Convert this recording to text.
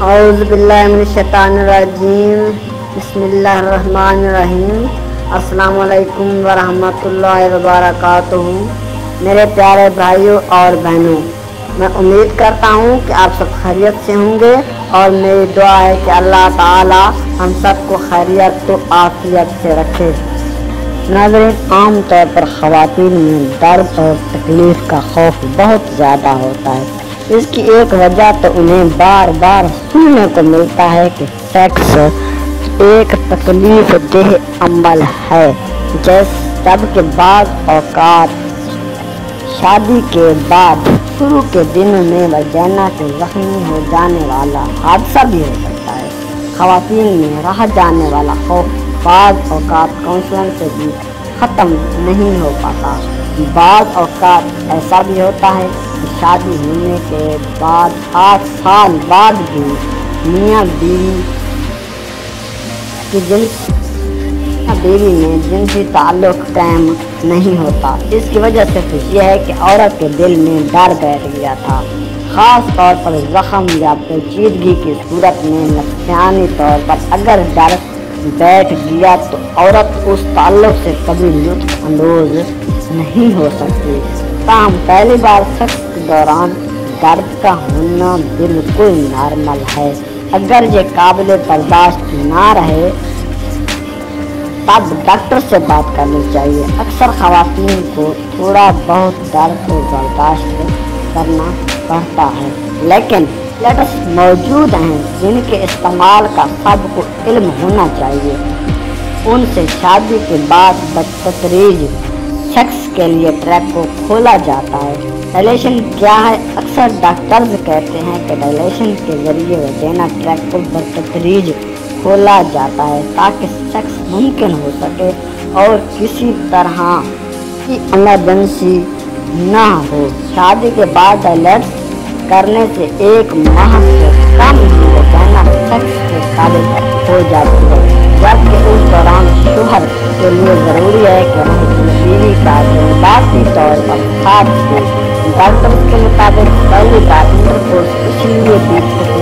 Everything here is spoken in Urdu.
اعوذ باللہ من الشیطان الرجیم بسم اللہ الرحمن الرحیم السلام علیکم ورحمۃ اللہ وبرکاتہ۔ میرے پیارے بھائیوں اور بہنوں، میں امید کرتا ہوں کہ آپ سب خیریت سے ہوں گے اور میری دعا ہے کہ اللہ تعالی ہم سب کو خیریت و عافیت سے رکھے۔ ناظرین، عام طور پر خواتین میں درد اور تکلیف کا خوف بہت زیادہ ہوتا ہے۔ اس کی ایک وجہ تو انہیں بار بار سننے کو ملتا ہے کہ سیکس ایک تکلیف دہ عمل ہے، جبکہ بعض اوقات شادی کے بعد شروع کے دنوں میں وجینا کے زخمی ہو جانے والا حادثہ بھی ہو سکتا ہے۔ خواتین میں رہ جانے والا خوف بعض اوقات کاؤنسلنگ سے بھی ختم نہیں ہو پاتا۔ بعض اوقات ایسا بھی ہوتا ہے کہ شادی ہونے کے بعد 8 سال بعد بھی میاں بیوی میں جنسی تعلق قائم نہیں ہوتا۔ اس کی وجہ صرف یہ ہے کہ عورت کے دل میں ڈر بیٹھ گیا تھا، خاص طور پر زخم یا پیچیدگی کی صورت میں۔ نفسیانی طور پر اگر ڈر بیٹھ گیا تو عورت اس تعلق سے کبھی لطف اندوز نہیں ہو سکتی۔ تاہم پہلی بار سیکس کے دوران درد کا ہونا بالکل نارمل ہے۔ اگر یہ قابل برداشت نہ رہے تب ڈاکٹر سے بات کرنی چاہیے۔ اکثر خواتین کو تھوڑا بہت درد کو برداشت کرنا پڑتا ہے، لیکن لیٹس موجود ہیں جن کے استعمال کا سب کو علم ہونا چاہیے۔ ان سے شادی کے بعد بتدریج سیکس کے لیے ٹریک کو کھولا جاتا ہے۔ ڈائلیشن کیا ہے؟ اکثر ڈاکٹرز کہتے ہیں کہ ڈائلیشن کے ذریعے وجینا ٹریک کو بتدریج کھولا جاتا ہے تاکہ سیکس ممکن ہو سکے اور کسی طرح کی ایمرجنسی نہ ہو۔ شادی کے بعد ڈائلیٹ کرنے سے 1 ماہ سے کم ہی وجینا سیکس کے قابل ہو جاتی ہے، جبکہ اس دوران شوہر کے لیے ضروری ہے کہ وہ بیوی کا ذاتی طور پر ساتھ دے۔ ڈاکٹر کے مطابق پہلی بار انٹرکورس اس لیے بھی